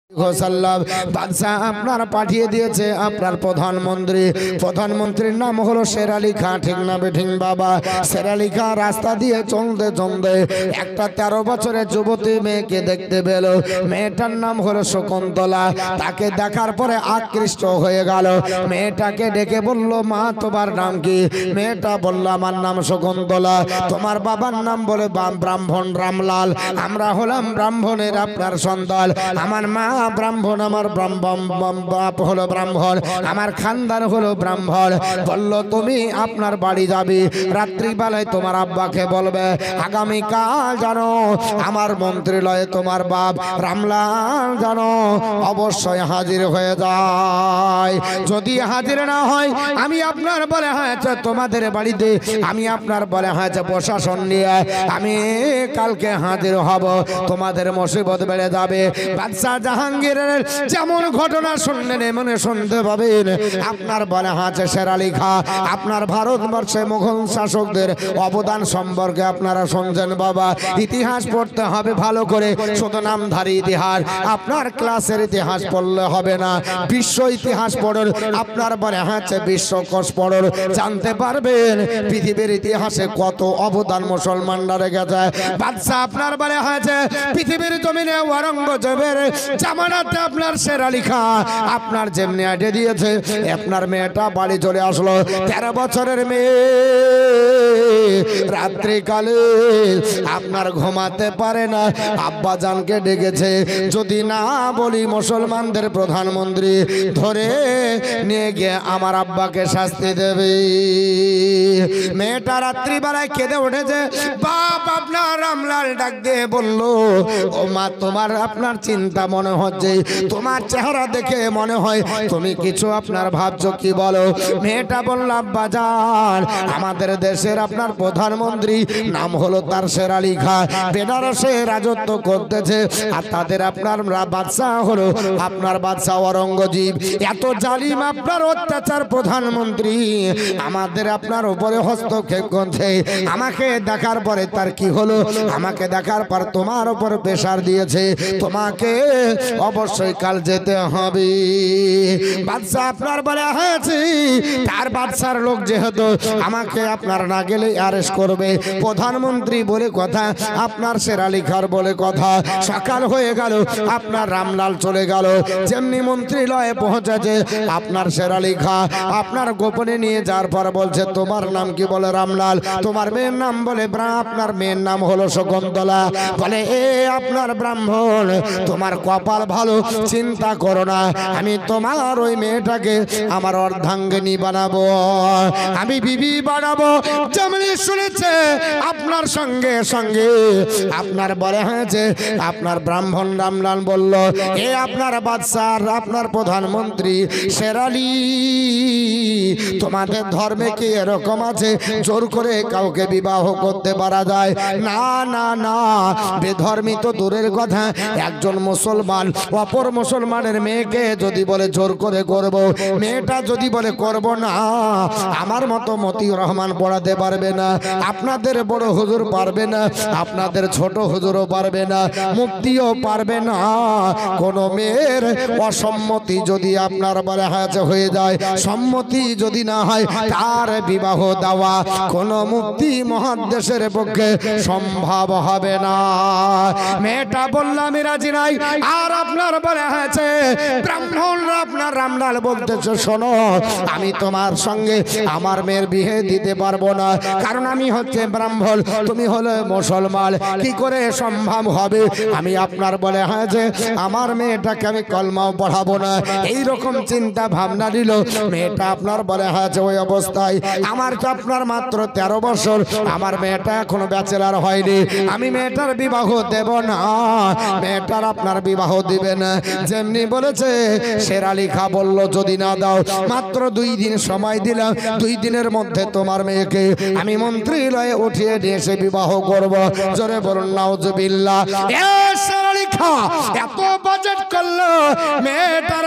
বাদশাহ আপনার পাঠিয়ে দিয়েছে আপনার প্রধানমন্ত্রীর নাম হলো শের আলী খাঁ। ঠিক না বেঠিক বাবা? শের আলী খাঁ রাস্তা দিয়ে চলতে চলতে একটা 13 বছরের যুবতী মেয়েকে দেখতে পেল। মেয়েটার নাম হলো শকুন্তলা। তাকে দেখার পরে আকৃষ্ট হয়ে গেল। মেয়েটাকে ডেকে বলল, মা তোমার নাম কি? মেয়েটা বলল, আমার নাম শকুন্তলা। তোমার বাবার নাম বলে ব্রাহ্মণ রামলাল। আমরা হলাম ব্রাহ্মণের আপনার সন্তান। আমার মা ব্রাহ্মণ, আমার বাপ হলো ব্রাহ্মণ, আমার খানদান হলো ব্রাহ্মণ। বলল, তুমি আপনার বাড়ি যাবি, রাত্রিবেলায় তোমার আব্বাকে বলবে আগামীকাল জানো আমার মন্ত্রীলয়ে তোমার বাপ রামলাল জানো অবশ্যই হাজির হয়ে যায়। যদি হাজির না হয় আমি আপনার বলে হয়েছে তোমাদের বাড়িতে, আমি আপনার বলে হয়েছে প্রশাসন নিয়ে আমি কালকে হাজির হব, তোমাদের মুসিবত বেড়ে যাবে। বাদশাহ জাহাঙ্গীরের যেমন ঘটনা শুনলেন এমন শুনতে পাবেন। আপনার বলে হয়েছে শের আলী খাঁ আপনার ভারতবর্ষে মুঘল শাসকদের অবদান সম্পর্কে আপনারা শুনছেন বাবা। ইতিহাস পড়তে হবে ভালো করে, শুধু নামধারী ইতিহাস, আপনার ক্লাসের ইতিহাস পড়লে হবে না, বিশ্ব ইতিহাস পড়ুন। আপনার বলে হয়েছে বিশ্বকোষ পড়ুন, জানতে পারবেন পৃথিবীর ইতিহাসে কত অবদান মুসলমানরা রেখেছে। বাদশাহ আপনার বলে হয়েছে পৃথিবীর জমিনে অরঙ্গজেবের জামানাতে আপনার শের আলী খাঁ আপনার যেমনি আইডিয়া দিয়েছে আপনার মেয়েটা বাড়ি চলে আসলো। 13 বছরের মেয়ে রাত্রিকালে আপনার ঘুমাতে পারে না, আব্বা জানকে ডেকেছে, যদি না বলি মুসলমানদের প্রধানমন্ত্রী ধরে নিয়ে গিয়ে আমার আব্বাকে শাস্তি দেবে। মেয়েটা রাত্রিবেলায় কেঁদে উঠেছে। বাপ আপনার রামলাল ডাক দিয়ে বলল, ও মা তোমার আপনার চিন্তা মনে হচ্ছে, তোমার চেহারা দেখে মনে হয় তুমি কিছু আপনার ভাবছো, কি বলো? মেয়েটা বলল, আব্বা জান আমাদের দেশের আপনার প্রধানমন্ত্রী নাম হলো তার শের আলী খাঁ, বেনারসে রাজত্ব করতেছে, আর তাদের আপনার বাদশাহ হলো আপনার বাদশাহ অরঙ্গজেব। এত জালিম আপনার অত্যাচার প্রধানমন্ত্রী আমাদের আপনার উপরে হস্তক্ষেপ করছে। আমাকে দেখার পরে তার কি হলো? আমাকে দেখার পর তোমার উপর প্রেসার দিয়েছে, তোমাকে অবশ্যই কাল যেতে হবে। বাদশাহ আপনার বলে হয়েছে তার বাদশার লোক যেহেতু আমাকে আপনার না গেলে অ্যারেস্ট করবে। প্রধানমন্ত্রী বলে কথা, আপনার শের আলী খাঁর বলে কথা। সকাল হয়ে গেল, আপনার রামলাল চলে গেল। যেমনি মন্ত্রীলয়ে পৌঁছেছে আপনার শের আলী খাঁ আপনার গোপনে নিয়ে যাওয়ার পর বলছে, তোমার নাম কি? বলে রামলাল। তোমার মেয়ের নাম? বলে আপনার মেয়ের নাম হলো শকুন্তলা। বলে এ আপনার ব্রাহ্মণ তোমার কপাল ভালো, চিন্তা করো না, আমি তোমার ওই মেয়েটাকে আমার অর্ধাঙ্গিনী বানাবো, আমি বিবি বানাবো। যেমনি শুনেছে আপনার সঙ্গে সঙ্গে আপনার বলে হয়েছে আপনার ব্রাহ্মণ রামলাল বলল, এ আপনার বাদশাহ আপনার প্রধানমন্ত্রী শের আলী, তোমাদের ধর্মে কি এরকম আছে জোর করে কাউকে বিবাহ করতে পারা যায়? না না না, বেধর্মী তো দূরের কথা, একজন মুসলমান অপর মুসলমানের মেয়েকে যদি বলে জোর করে করব, মেয়েটা যদি বলে করব না, আমার মতো মতিউর রহমান পড়াতে পারবে না, আপনাদের বড় হুজুর পারবে না, আপনাদের ছোট হুজুরও পারবে না, মুফতিও পারবে না। কোন মেয়ের অসম্মতি যদি আপনার বলে হয়ে যায়, সম্মতি যদি না হয়, তার বিবাহ দেওয়া কোন মুফতি মহাদেশের পক্ষে সম্ভব হবে না। মেয়েটা বললাম আমি রাজি নাই। আর আপনার বলে হয়েছে ব্রাহ্মণরা আপনার রামলাল বলতেছে, শোনো আমি তোমার সঙ্গে আমার মেয়ের বিয়ে দিতে পারবো না, কারণ আমি হচ্ছে ব্রাহ্মণ, তুমি হলে মুসলমান, কি করে সম্ভব হবে? আমি আপনার বলে হয়েছে আমার মেয়েটাকে আমি কলমাও পড়াবো না। এইরকম চিন্তা ভাবনা দিল। মেয়েটা আপনার বলে হয়েছে ওই অবস্থায়, আমার তো আপনার মাত্র 13 বছর, আমার মেয়েটা এখনো ব্যাচেলার হয়নি, আমি মেয়েটার বিবাহ দেব না, মেয়েটার আপনার বিবাহ দিবে না। যেমনি বলেছে শের আলী খাঁ বলল, যদি না দাও মাত্র 2 দিন সময় দিলাম, 2 দিনের মধ্যে তোমার মেয়েকে আমি মন্ত্রীলয়ে উঠিয়ে নিয়ে এসে বিবাহ করব। জোরে বলুন নাউজুবিল্লাহ। শের আলী খাঁ এত বাজেট করলো, মেয়েটার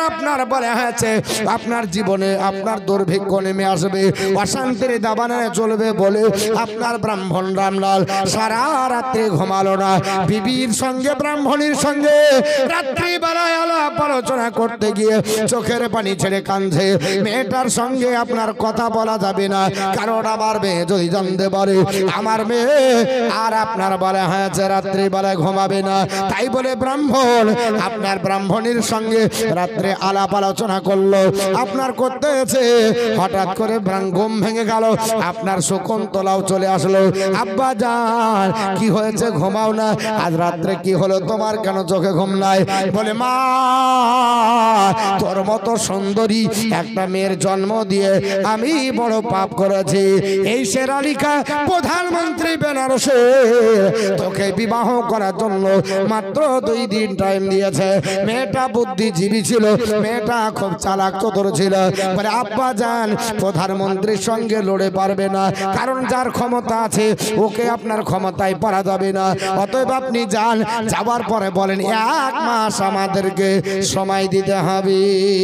আপনার বলে হয়েছে আপনার জীবনে আপনার দুর্ভিক্ষ নেমে আসবে, অশান্তির দাবানে চলবে বলে আপনার ব্রাহ্মণ রামলাল সারা রাত্রি ঘুমালো না। বিবির সঙ্গে ব্রাহ্মণীর সঙ্গে রাত্রিবেলায় আলাপ আলোচনা করতে গিয়ে চোখের পানি ছেড়ে কাঁদছে। মেয়েটার সঙ্গে আপনার কথা বলা যাবে না, কারণ আমার মেয়ে যদি জানতে পারে আমার মেয়ে আর আপনার বলে হয়েছে রাত্রিবেলায় ঘুমাবে না। তাই বলে ব্রাহ্মণ আপনার ব্রাহ্মণীর সঙ্গে রাত্রে আলাপ আলোচনা করলো, আপনার করতে হয়েছে। হঠাৎ করে ঘুম ভেঙে গেল, আপনার শকুন্তলাও চলে আসলো। আব্বা জান কি হয়েছে, ঘুমাও না? আজ রাত্রে কি হলো তোমার, কেন চোখে ঘুম নাই? বলে মা তোর মতো সুন্দরী একটা মেয়ের জন্ম দিয়ে আমি বড় পাপ করেছি। এই শেরালিকা প্রধানমন্ত্রী বেনারসে তোকে বিবাহ করার জন্য মাত্র 2 দিন টাইম দিয়েছে। মেয়েটা বুদ্ধিজীবী ছিল, মেয়েটা খুব চালাক চতুর ছিল। বলে আব্বা জান প্রধানমন্ত্রীর সঙ্গে লড়ে পারবে না, কারণ যার ক্ষমতা আছে ওকে আপনার ক্ষমতায় পারা যাবে না। অতএব আপনি যান, যাবার পরে বলেন 1 মাস আমাদেরকে সময় দিতে হবে।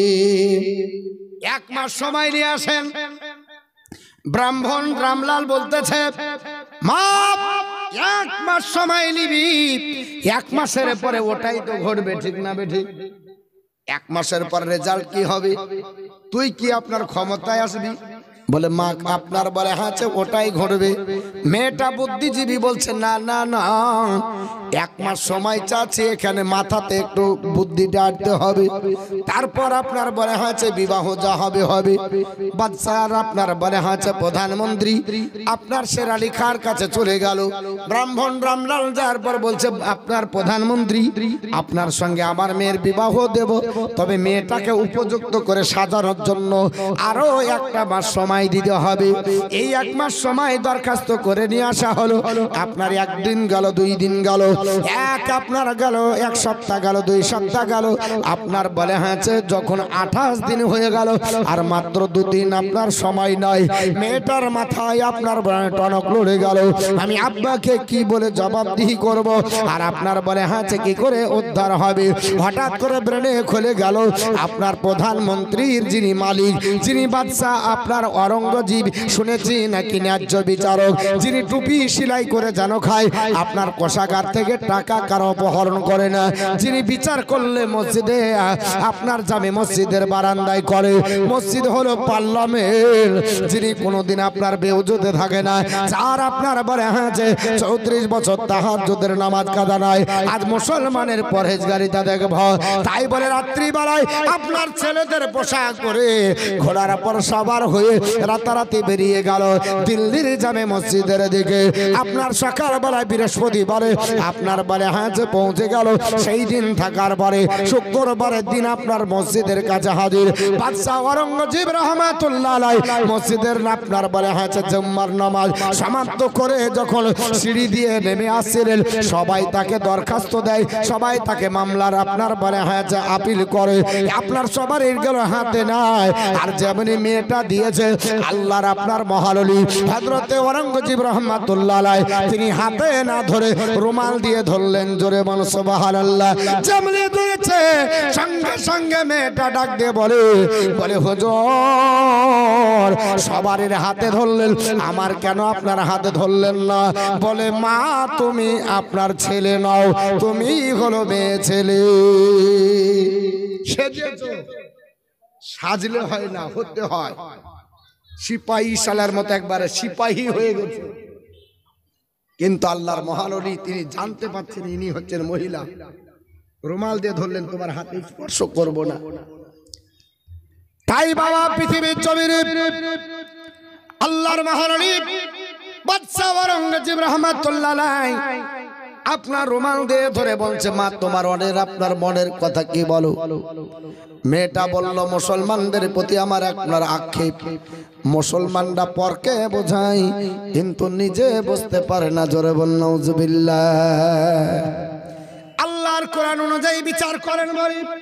1 মাস সময় নিয়ে আসেন। ব্রাহ্মণ রামলাল বলতেছে মা 1 মাস সময় নিবি, 1 মাসের পরে ওটাই তো ঘটবে, ঠিক না বেঠিক? 1 মাসের পর রেজাল্ট কি হবে? তুই কি আপনার ক্ষমতায় আসবি? বলে মা আপনার বলে হাঁচে ওটাই ঘটবে। মেয়েটা বুদ্ধিজীবী বলছে না না না, 1 মাস সময় চাচ্ছে, এখানে মাথাতে একটু বুদ্ধিটা আনতে হবে, তারপর আপনার বলে হাঁচে বিবাহ যা হবে হবে। বাদশাহ আপনার বলে হাঁচে প্রধানমন্ত্রী আপনার শেরালি খার কাছে চলে গেল। ব্রাহ্মণ রামলাল যাওয়ার পর বলছে আপনার প্রধানমন্ত্রী আপনার সঙ্গে আমার মেয়ের বিবাহ দেব, তবে মেয়েটাকে উপযুক্ত করে সাজানোর জন্য আরো 1 মাস সময় দিতে হবে। এই 1 মাস সময় দরখাস্ত করে নিয়ে আসা হলো। আপনার 1 দিন গেল, 2 দিন গেল, আপনার গেল 1 সপ্তাহ গেল, 2 সপ্তাহ গেল। আপনার বলে হয়েছে যখন 28 দিন হয়ে গেল, আর মাত্র 2 দিন আপনার সময় নাই। মেয়েটার মাথায় আপনার টনক লড়ে গেল, আমি আব্বাকে কি বলে জবাবদিহি করব, আর আপনার বলে হয়েছে কি করে উদ্ধার হবে। হঠাৎ করে ব্রেনে খুলে গেল আপনার প্রধানমন্ত্রীর যিনি মালিক, যিনি বাদশাহ আপনার औरंगजेब শুনেছি নাকি ন্যায্য বিচারক, যিনি টুপি সেলাই করে জানো খায়, আপনার কোষাগার থেকে টাকা কারো অপহরণ করে না, যিনি বিচার করলে মসজিদে আপনার জামে মসজিদের বারান্দায় করে। মসজিদ হলো পার্লামেন্ট, যিনি কোনোদিন আপনার বেউজুদে থাকে না, যার আপনার বলে হ্যাঁ যে 34 বছর তাহাজ্জুদের নামাজ কাজা নাই। আজ মুসলমানের পরহেজগারিতা দেখব, তাই বলে রাত্রিবেলায় আপনার ছেলেদের পোশাক পরে ঘোড়ার পর সবার হয়ে রাতারাতি বেরিয়ে গেল দিল্লির জামে মসজিদের দিকে। আপনার সকালবেলায় বৃহস্পতিবারে আপনার বলে হ্যাঁ যে পৌঁছে গেল। সেই দিন থাকার পরে শুক্রবারের দিন আপনার মসজিদের কাছে হাজির বাদশাহ औरंगजेब রহমাতুল্লাহ আলাইহি মসজিদের আপনার বলে হ্যাঁ জুম্মার নামাজ সমাপ্ত করে যখন সিঁড়ি দিয়ে নেমে আসছিলেন, সবাই তাকে দরখাস্ত দেয়, সবাই তাকে মামলার আপনার বলে হ্যাঁ যে আপিল করে। আপনার সবার গেল হাতে নাই, আর যেমনি মেয়েটা দিয়েছে আল্লাহর আপনার মহাললি হযরতে औरंगजेब রহমাতুল্লাহ আলাইহি তিনি হাতে না ধরে রুমাল দিয়ে ধরলেন। জোরে বল সুবহানাল্লাহ। যেমনি ধরেছে সঙ্গে সঙ্গে মেয়েটা ডাক দিয়ে বলে হুজুর সবার হাতে ধরলেন, আমার কেন আপনার হাতে ধরলেন না? বলে মা তুমি আপনার ছেলে নাও, তুমি হলো মেয়ে ছেলে। সেজেছো, সাজলে হয় না, হতে হয়। সিপাহী সালার মতো একবারে সিপাহী হয়ে গেছে, কিন্তু আল্লাহর মহানবী তিনি জানতে পারছেন ইনি হচ্ছেন মহিলা। রুমাল দিয়ে ধরলেন, তোমার হাতে স্পর্শ করব না। তাই বাবা পৃথিবীর জমিনে আল্লাহর মহানবী বাদশাহ औरंगजेब রহমাতুল্লাহ আলাইহি আপনার রুমাল দিয়ে ধরে বলছে মা তোমার আপনার মনের কথা কি বলো। মেয়েটা বলল মুসলমানদের প্রতি আমার আপনার আক্ষেপ, মুসলমানরা পরকে বোঝায় কিন্তু নিজে বুঝতে পারে না। জোরে বল নাউজুবিল্লাহ। আল্লাহর কোরআন অনুযায়ী বিচার করেন বলি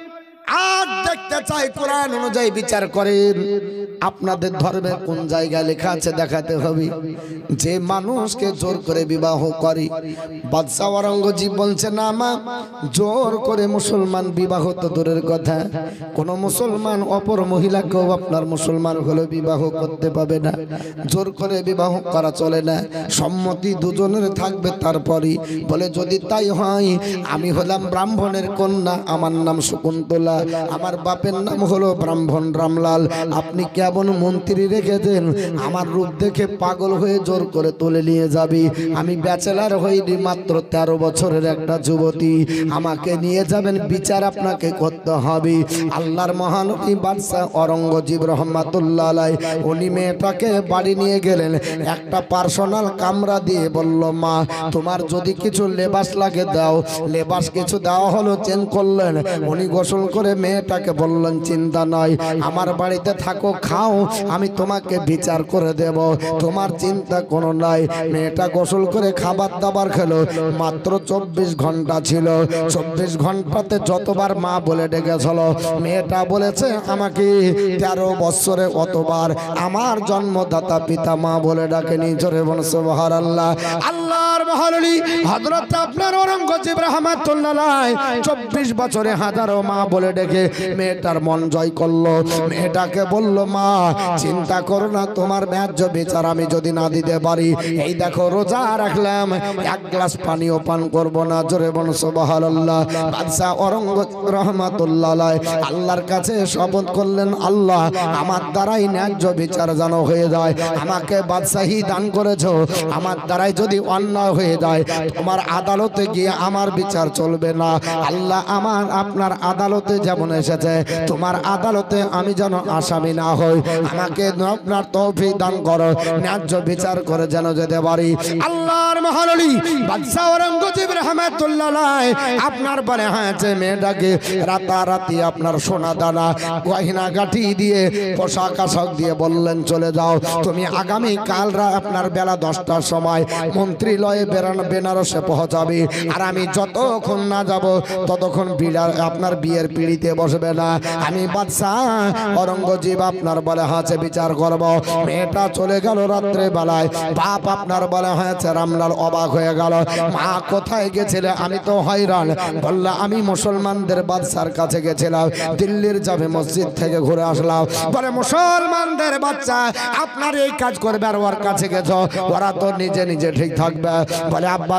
আজ দেখতে চাই কোরআন অনুযায়ী বিচার করেন। আপনাদের ধর্মে কোন জায়গায় লেখা আছে দেখাতে হবে। যে মানুষকে জোর করে বিবাহ করে, বাদশা অরঙ্গজীব বলছে না মা, জোর করে মুসলমান বিবাহ তো দূরের কথা, কোন মুসলমান অপর মহিলাকেও আপনার মুসলমান হলে বিবাহ করতে পাবে না। জোর করে বিবাহ করা চলে না, সম্মতি দুজনের থাকবে। তারপরে বলে যদি তাই হয়, আমি হলাম ব্রাহ্মণের কন্যা, আমার নাম শকুন্তলা, আমার বাপের নাম হলো ব্রাহ্মণ রামলাল, আপনি কেমন মন্ত্রী রেখেছেন, আমার রূপ দেখে পাগল হয়ে জোর করে তুলে নিয়ে যাবি। আমি ব্যাচেলার হইনি, মাত্র 13 বছরের একটা যুবতী, আমাকে নিয়ে যাবেন, বিচার আপনাকে করতে হবে। আল্লাহর মহানবী বাদশা অরঙ্গজীব রহমাতুল্লাহ আলাইহি উনি মেয়েটাকে বাড়ি নিয়ে গেলেন, একটা পার্সোনাল কামরা দিয়ে বলল মা তোমার যদি কিছু লেবাস লাগে দাও। লেবাস কিছু দেওয়া হলো, চেঞ্জ করলেন। উনি গোসল করে মেয়েটাকে বললেন চিন্তা নাই, আমার বাড়িতে থাকো, খাও, আমি তোমাকে বিচার করে দেব, তোমার চিন্তা কোনো নাই। মেয়েটা গোসল করে খাবার দাবার খেলো। মাত্র 24 ঘন্টা ছিল, 24 ঘন্টাতে যতবার মা বলে ডেকেছিল, মেয়েটা বলেছে আমাকে 13 বছরে অতবার আমার জন্মদাতা পিতা মা বলে ডাকেনি। জোরে বল সুবহানাল্লাহ। আল্লাহর মহানবী হযরত আপনার অরঙ্গজীব রাহমাতুল্লাহ আলাইহি 24 বছরে হাজারো মা বলে ডেকে মেয়েটার মন জয় করলো। মেয়েটাকে বলল মা চিন্তা করো না, তোমার ন্যায্য বিচার আমি যদি না দিতে পারি, এই দেখো রোজা রাখলাম, এক গ্লাস পানিও পান করব না। জোরে বল সুবহানাল্লাহ। বাদশা অরঙ্গজীব রাহমাতুল্লাহ আলাইহি আল্লাহর কাছে শপথ করলেন, আল্লাহ আমার দ্বারাই ন্যায্য বিচার যেন হয়ে যায়, আমাকে বাদশাহী দান করেছো, আমার দ্বারাই যদি অন্যায় হয়ে যায় তোমার আদালতে গিয়ে আমার বিচার চলবে না। আল্লাহ আমার আপনার আদালতে যেমন এসেছে তোমার আদালতে আমি যেন আসামি না হই, আমাকে আপনার তৌফিক দান করো, ন্যায্য বিচার করে যেন যেতে পারি। আল্লাহর মহানবী বাদশা অরঙ্গজীব রাহমাতুল্লাহ আলাইহি আপনার বলে হয়েছে মেয়েটাকে রাতারাতি আপনার সোনা দানা গয়না গাঠি দিয়ে পোশাক আশাক দিয়ে বললেন চলে যাও, তুমি আগামী কাল আপনার বেলা 10টার সময় মন্ত্রীলয়ে বেনারসে পৌঁছাবে, আর আমি যতক্ষণ না যাব ততক্ষণ আপনার বিয়ের পিড়িতে বসবে না। আমি বাদশা অরঙ্গজীব আপনার বলে হয়েছে বিচার করব। মেয়েটা চলে গেল রাত্রে বেলায়। বাপ আপনার বলে হয়েছে রামলাল অবাক হয়ে গেল, মা কোথায় গেছিলে? আমি তো হয়রান। বললা আমি মুসলমানদের বাদশার কাছে গেছিলাম, দিল্লির জামে মসজিদ থেকে ঘুরে আসলাম। বলে মুসলমানদের বাচ্চা আপনার এই কাজ করবে আর ওর কাছে গেছ, ওরা তো নিজে নিজে ঠিক থাকবে। বলে আব্বা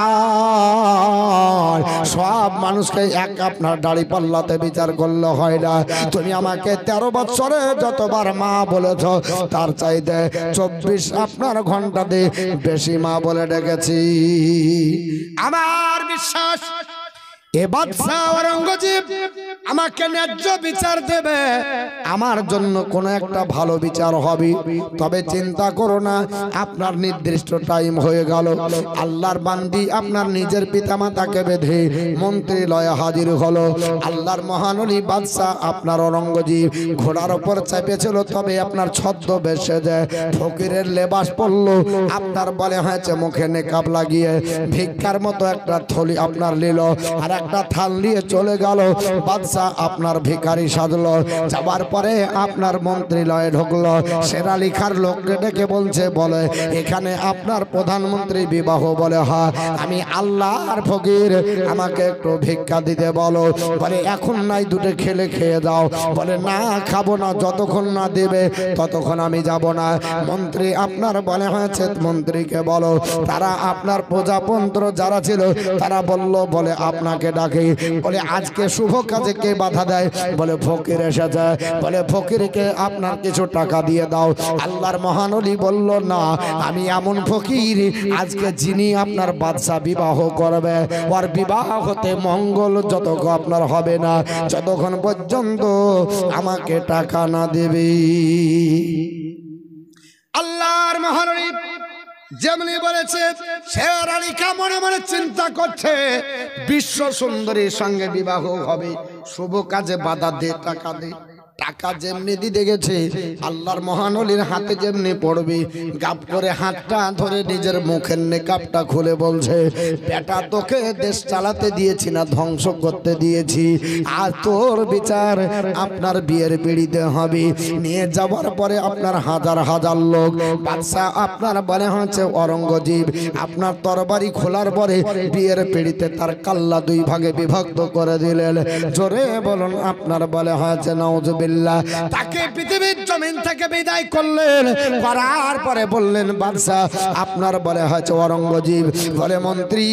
যান, সব মানুষকে এক আপনার দাড়ি পাল্লাতে বিচার করলে হয় না, তুমি আমাকে 13 বছরে যতবার মা বলেছ তার চাইতে 24 আপনার ঘন্টা দিয়ে বেশি মা বলে ডেকেছি। আমার বিশ্বাস এ বাদশা অরঙ্গজীব আমাকে ন্যায্য বিচার দেবে, আমার জন্য কোন একটা ভালো বিচার হবে। তবে চিন্তা করো না, আপনার নির্দিষ্ট টাইম হয়ে গেল। আল্লাহর বান্দি আপনার নিজের পিতামাতাকে বেঁধে মন্ত্রীলয়ে হাজির হলো। আল্লাহর মহানবী বাদশা আপনার অরঙ্গজীব ঘোড়ার উপর চেপেছিল, তবে আপনার ছদ্মবেশে যে ফকিরের লেবাস পরলো, আপনার বলে হয়েছে মুখে নেকাব লাগিয়ে ভিক্ষার মতো একটা থলি আপনার নিল, আর একটা থাল নিয়ে চলে গেল। বাদশা আপনার ভিখারি সাজলো। যাবার পরে আপনার মন্ত্রীলয়ে ঢুকলো। শেরালিখার লোককে ডেকে বলছে, বলে এখানে আপনার প্রধানমন্ত্রী বিবাহ? বলে হ্যাঁ। আমি আল্লাহর ফকির, আমাকে একটু ভিক্ষা দিতে বলো। বলে এখন নাই, দুটো খেলে খেয়ে দাও। বলে না খাবো না, যতক্ষণ না দেবে ততক্ষণ আমি যাব না। মন্ত্রী আপনার বলে হয়েছে মন্ত্রীকে বলো, তারা আপনার প্রজাতন্ত্র যারা ছিল তারা বলল, বলে আপনাকে ডাকে। বলে আজকে শুভ কাজে কে বাধা দেয়? বলে ফকির এসেছে। বলে ফকিরকে আপনার কিছু টাকা দিয়ে দাও। আল্লাহর মহানবী বলল না, আমি এমন ফকির আজকে যিনি আপনার বাদশা বিবাহ করবে, ওর বিবাহ হতে মঙ্গল যতক্ষণ আপনার হবে না, যতক্ষণ পর্যন্ত আমাকে টাকা না দেবে। আল্লাহর মহানবী যেমনি বলেছে, শেরালিকা মনে মনে চিন্তা করছে বিশ্ব সুন্দরীর সঙ্গে বিবাহ হবে, শুভ কাজে বাধা দে, টাকা দে। টাকা যেমনি দিতে গেছে আল্লাহর মহানলির হাতে যেমনি পড়বে গাপ করে হাতটা ধরে নিজের মুখের নেকাবটা খুলে বলছে, বেটা তোকে দেশ চালাতে দিয়েছি না ধ্বংস করতে দিয়েছি, আর তোর বিচার আপনার বিয়ের পিড়িতে হবে। নিয়ে যাওয়ার পরে আপনার হাজার হাজার লোক বাদশা আপনার বলে হচ্ছে অরঙ্গজীব আপনার তরবারি খোলার পরে বিয়ের পিড়িতে তার কাল্লা দুই ভাগে বিভক্ত করে দিলেন। জোরে বলুন আপনার বলে হয়েছে নাউজুবিল্লাহ। তাকে পৃথিবীর জমিন থেকে বিদায় করলেন, করার পরে বললেন বাদশা আপনার বলে হয়েছে অরঙ্গজীব বলে মন্ত্রী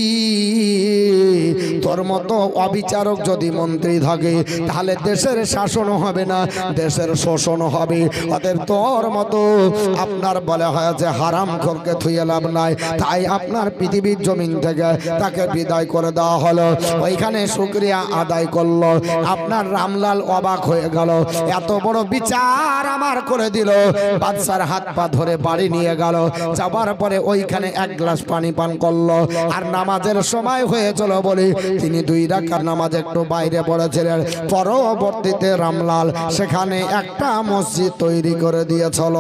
তোর মতো অবিচারক যদি মন্ত্রী থাকে তাহলে দেশের শাসন হবে না, দেশের শোষণ হবে। অতএব তোর মতো আপনার বলে হয়েছে হারাম খোরকে থুয়ে লাভ নাই, তাই আপনার পৃথিবীর জমিন থেকে তাকে বিদায় করে দেওয়া হলো। ওইখানে শুকরিয়া আদায় করলো। আপনার রামলাল অবাক হয়ে গেল, এত বড় বিচার আমার করে দিল। বাদশার হাত পা ধরে বাড়ি নিয়ে গেল, যাবার পরে ওইখানে এক গ্লাস পানি পান করলো। আর নামাজের সময় হয়েছিল বলে তিনি 2 রাকাত নামাজ একটু বাইরে পড়েছিলেন। পরবর্তীতে রামলাল সেখানে একটা মসজিদ তৈরি করে দিয়েছিল।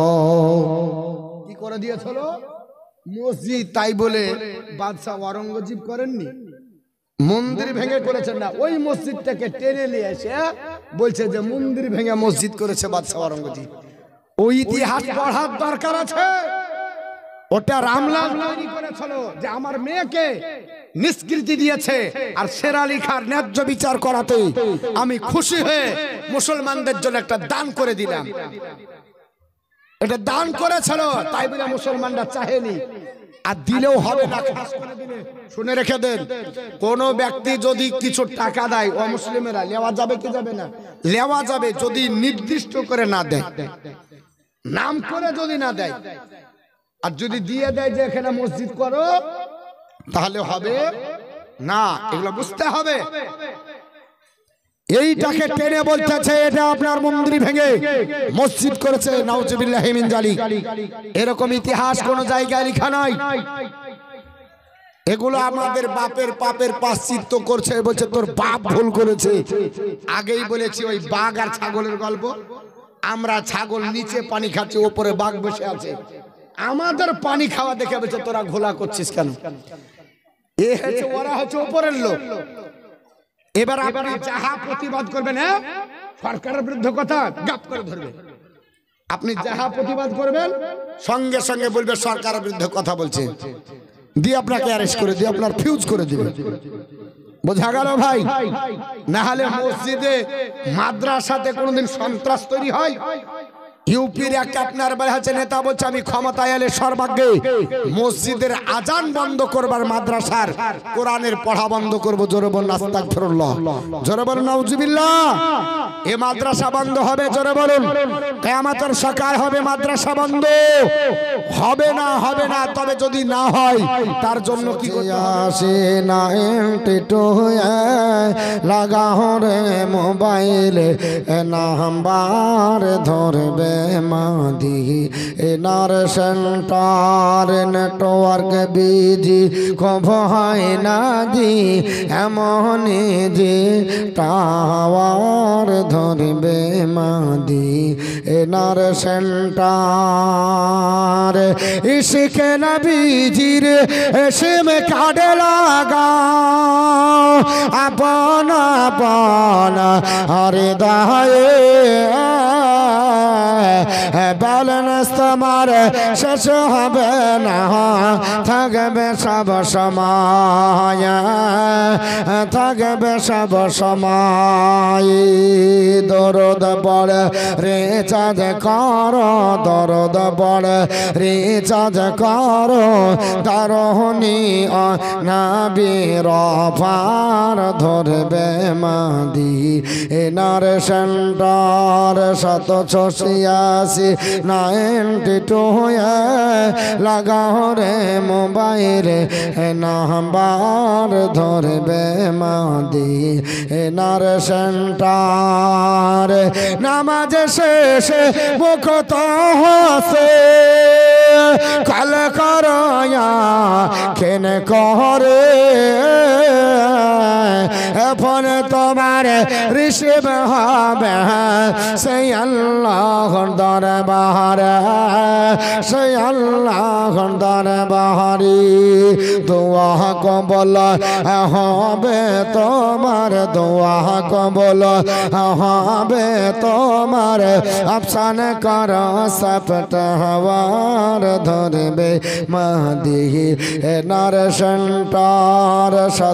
কি করে দিয়েছিল? মসজিদ। তাই বলে বাদশা অরঙ্গজীব করেননি, মন্দির ভেঙে করেছেন না, ওই মসজিদটাকে টেনে নিয়ে এসে বলছে যে মন্দির ভেঙে মসজিদ করেছে বাদশা অরঙ্গজীব। ওই ইতিহাস পড়ার দরকার আছে। ওটা রামলাল তৈরি করেছিল যে আমার মেয়েকে নিষ্কৃতি দিয়েছে আর শেরালি খার ন্যায্য বিচার করাতে আমি খুশি হয়ে মুসলমানদের জন্য একটা দান করে দিলাম। এটা দান করেছিল, তাই বলে মুসলমানরা চাহেনি। আর দিলেও হবে না, খাস করে দিলে শুনে রেখে দেন, কোন ব্যক্তি যদি কিছু টাকা দেয় অমুসলিমেরা নেওয়া যাবে কি যাবে না? নেওয়া যাবে, যদি নির্দিষ্ট করে না দেয়, নাম করে যদি না দেয়। আর যদি দিয়ে দেয় যে এখানে মসজিদ করো, তাহলে হবে না। এগুলো বুঝতে হবে। এইটাকে টেনে বলতেছে এটা আপনার মন্দির ভেঙে মসজিদ করেছে নাউজুবিল্লাহ মিন জালিক। এরকম ইতিহাস কোন জায়গায় লেখা নাই। এগুলো আমাদের বাপের পাপের প্রায়শ্চিত্ত করছে, বলছে তোর বাপ ভুল করেছে। আগেই বলেছি ওই বাঘ আর ছাগলের গল্প। আমরা ছাগল নিচে পানি খাচ্ছি, উপরে বাঘ বসে আছে। আমাদের পানি খাওয়া দেখে বলছে তোরা ঘোলা করছিস কেন? এ হচ্ছে ওরা হচ্ছে উপরের লোক। এবার আপনি যাহা প্রতিবাদ করবেন, হ্যাঁ সরকারের বিরুদ্ধে কথা গাপ করে ধরবে। আপনি যাহা প্রতিবাদ করবেন সঙ্গে সঙ্গে বলবে সরকারের বিরুদ্ধে কথা বলছে, দিয়ে আপনাকে অ্যারেস্ট করে দিয়ে আপনার ফিউজ করে দিবে। বোঝা গেল ভাই? না হলে মসজিদে মাদ্রাসাতে কোনোদিন সন্ত্রাস তৈরি হয়? ইউপির এক আপনার আছে নেতা বলছে আমি ক্ষমতায় এলে সর্বাগ্যে মসজিদের আজান বন্ধ করবার, মাদ্রাসার কোরআনের পড়া বন্ধ করবো। জোরে বলুন আস্তাগফিরুল্লাহ, জোরে বলুন নাউজুবিল্লাহ। এ মাদ্রাসা বন্ধ হবে, জোরে বলুন। কিয়ামতের সকাল হবে মাদ্রাসা বন্ধ হবে না, হবে না। তবে যদি না হয় তার জন্য কি আসে না লাগাও রে মোবাইলে নাম্বার ধরবে মাদি এনার সেন্টার নেটওয়ার্ক বিজি কভ হয় না জি এমনই যে টাওয়ার ধরবে মাদি এনার সেন্টার। ইশকে নবীজির এসম কাড়ে লাগাও আপন আপন হৃদয়ে ব্যালেন্স তোমার শেষ হবে না, থাকবে সব সময়, থাকবে সব সময়। দরদ পড়ে রিচার্জ করো, দরদ পড়ে রিচার্জ করো, দারুনি নবীর পার ধরবে মাদি এনার সেন্টার 786-92 লাগাও রে মোবাইলে নাম্বার ধরবে মাদি এনার সেন্টার। নামাজ শেষে মুখত হসে কাল করয়া কেন করে যখন তোমার রিসিভ হবে সেই আল্লাহর দরবারে, সেই আল্লাহর দরবারে দোয়া কবুল হবে তোমার, দোয়া কবুল হবে তোমার। আফসান কর সপ্তাহবার ধরবে মাদিহি নারসেন্টার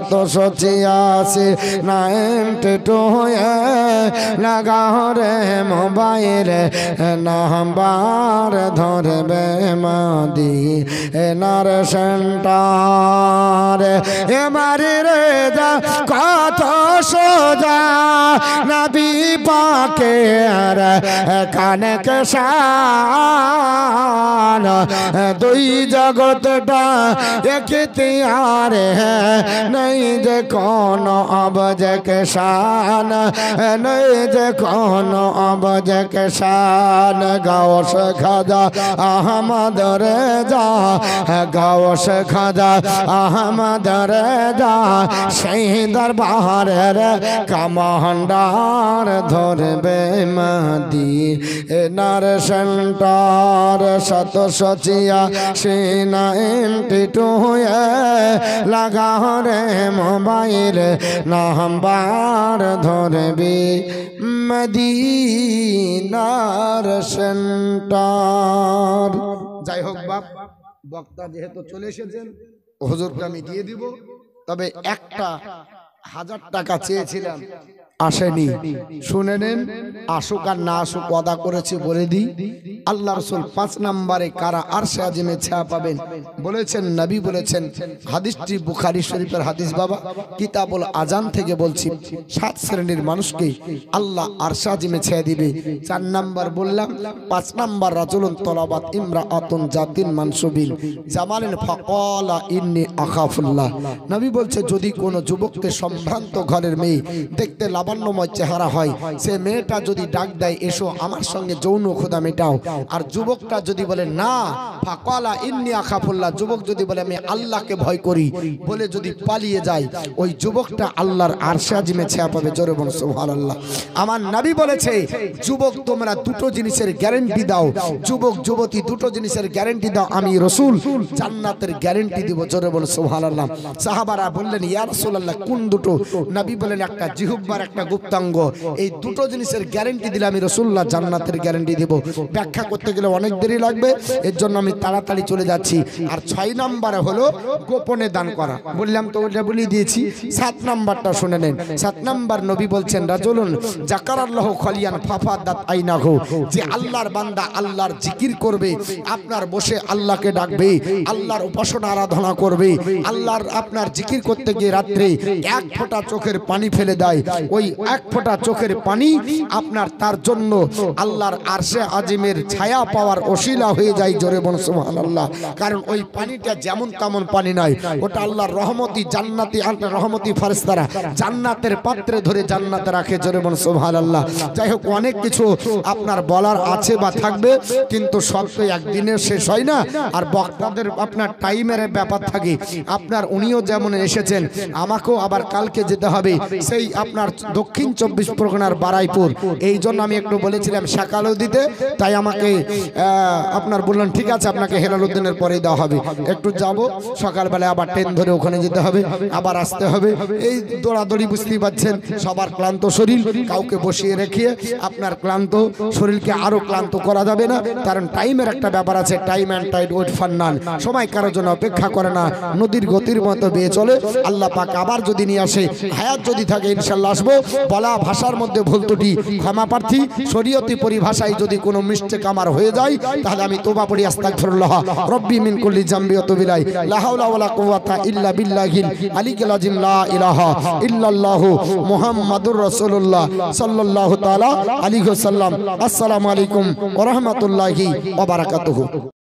786 লাগাও রে মোবাইল নাম্বার ধরবে মাদিহি নারসেন্টার। এমারি রে যা কত সোজা নবী পাকের কানকে শান, দুই জগতটা এখতিয়ার নেই যে কোন অবজেক শান, নেই যে কোন অবজেক শান। গাওস খাজা আহমদ রেজা, গাওস খাজা আহমদ রেজা সেই দরবারের কমান্ডার ধরবে মদিনার সেন্টার। 786 লাগাও রে মোবাইল নাম্বার ধরবে মদিনার সেন্টার। যাই হোক বাপ, বক্তা যেহেতু চলে এসেছেন হুজুরকে আমি দিয়ে দিব, তবে একটা 1000 টাকা চেয়েছিলাম আসেনি, শুনে নেন। আসুক আর না আসুক ওয়াদা করেছি বলে দিই। আল্লাহ রাসূল 5 নম্বরে কারা আরশে আজিমে ছায়া পাবেন বলেছেন, নবী বলেছেন। হাদিসটি বুখারী শরীফের হাদিস বাবা, কিতাবুল আজান থেকে বলছি। 7 শ্রেণীর মানুষকে আল্লাহ আরশে আজিমে ছায়া দিবে। 4 নাম্বার বললাম। 5 নাম্বার রাজুলুন তলাবাত ইমরাআতুন জাতিন মানসুবিন জামালিন ফাকালা ইন্নী আখাফুল্লাহ। নবী বলছে, যদি কোনো যুবককে সম্ভ্রান্ত ঘরের মেয়ে দেখতে লাবণ্যময় চেহারা হয়, সে মেয়েটা যদি ডাক দেয় এসো আমার সঙ্গে যৌন ক্ষুধা মেটাও, আর যুবকটা যদি বলে না ফাকালা ইন্নী আখাফুল্লাহ, যুবক যদি বলে আমি আল্লাহকে ভয় করি বলে যদি পালিয়ে যায়, ওই যুবকটা আল্লাহর আরশে আজিমে ছায়া পাবে। জোরে বল সুবহানাল্লাহ। আমার নবী বলেছে, যুবক তোমরা দুটো জিনিসের গ্যারান্টি দাও, যুবক যুবতী দুটো জিনিসের গ্যারান্টি দাও, আমি রাসূল জান্নাতের গ্যারান্টি দিব। জোরে বল সুবহানাল্লাহ। সাহাবারা বললেন, ইয়া রাসূলুল্লাহ কোন দুটো? নবী বলেন, একটা জিহ্বার একটা গুপ্তাঙ্গ। এই দুটো জিনিসের গ্যারান্টি দিলে আমি রাসূলুল্লাহ জান্নাতের গ্যারান্টি দেব। ব্যাখ্যা করতে গেলে অনেক দেরি লাগবে, এর জন্য আমি তাড়াতাড়ি চলে যাচ্ছি। আর 6 নম্বরে হলো গোপনে দান করা, বললাম তো ওটা বলে দিয়েছি। 7 নাম্বারটা শুনে নেন। 7 নাম্বার নবী বলছেন, রাজুলুন যাকারাল্লাহু খালিয়ান ফাফাদাত আইনাহু, যে আল্লাহর বান্দা আল্লাহর জিকির করবে, আপনার বসে আল্লাহকে ডাকবে, আল্লাহর উপাসনা আরাধনা করবে, আল্লাহর আপনার জিকির করতে গিয়ে রাত্রে 1 ফোঁটা চোখের পানি ফেলে দেয়, ওই 1 ফোঁটা চোখের পানি আপনার তার জন্য আল্লাহর আরশে আজিমের ছায়া পাওয়ার ওসিলা হয়ে যায়। জোরে বল সুবহানাল্লাহ। কারণ ওই পানিটা যেমন তেমন পানি নয়, ওটা আল্লাহর রহমতি জান্নাতি রহমতি ফেরেশতারা জান্নাতের পাত্রে ধরে জান্নাতে রাখে। জোরে বল সুবহানাল্লাহ। যাই হোক, অনেক কিছু আপনার বলার আছে বা থাকবে, কিন্তু সব তো একদিনে শেষ হয় না, আর বক্তাদের আপনার টাইমের ব্যাপার থাকে। আপনার উনিও যেমন এসেছেন, আমাকেও আবার কালকে যেতে হবে সেই আপনার দক্ষিণ 24 পরগনার বারাইপুর। এই জন্য আমি একটু বলেছিলাম সকালেও দিতে, তাই আমাকে আপনার বললেন ঠিক আছে আপনাকে হেলালুদ্দিনের পরেই দেওয়া হবে। একটু যাব সকালবেলা, আবার ট্রেন ধরে ওখানে যেতে হবে, আবার আসতে হবে। এই দৌড়াদৌড়ি বুঝতেই পারছেন, সবার ক্লান্ত শরীর, কাউকে বসিয়ে রেখে আপনার ক্লান্ত শরীরকে আরো ক্লান্ত করা যাবে না, কারণ টাইমের একটা ব্যাপার আছে। Time and tide wait for none, সময় কারোর জন্য অপেক্ষা করে না, নদীর গতির মতো বেয়ে চলে। আল্লাহ পাক আবার যদি নিয়ে আসে, হায়াত যদি থাকে ইনশাআল্লাহ আসবো। বলা ভাষার মধ্যে ভুল ত্রুটি ক্ষমা প্রার্থী। শরীয়তি পরিভাষায় যদি কোনো মিস্টেক আমার হয়ে যায়, তাহলে আমি তওবা পড়ি আস্তাগফিরুল্লাহ রব্বি মিন কুল্লি জামবি ওয়া তুবু ইলাইহি লা হাওলা ওয়ালা কুওয়াতা ইল্লা বিল্লাহিল আলিয়্যিল আযীম লা ইলাহা ইল্লাল্লাহু মুহাম্মাদুর রাসূলুল্লাহ সাল্লাল্লাহু তাআলা আলাইহি ওয়াসাল্লাম। আসসালামু আলাইকুম ওয়া রাহমাতুল্লাহি ওয়া বারাকাতুহু।